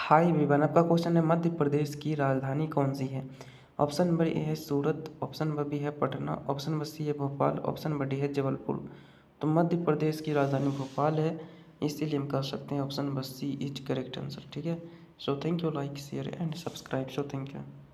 High Vivaan, आपका question है मध्य प्रदेश की राजधानी कौन सी है। ऑप्शन नंबर ए है सूरत, ऑप्शन नंबर बी है पटना, ऑप्शन नंबर सी है भोपाल, ऑप्शन नंबर डी है जबलपुर। तो मध्य प्रदेश की राजधानी भोपाल है, इसीलिए हम कह सकते हैं option number C is correct answer. ठीक है, so thank you, like share and subscribe, so thank you.